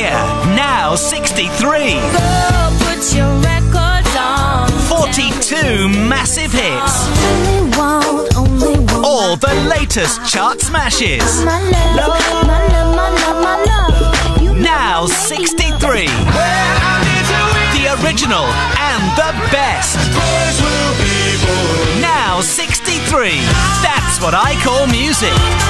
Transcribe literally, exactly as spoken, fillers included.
here, now sixty-three. Go put your records on. forty-two massive hits. Only want, only want All the latest chart smashes. my love, my love, my love, my love. You Now sixty-three. The original and the best. Now sixty-three. That's what I call music.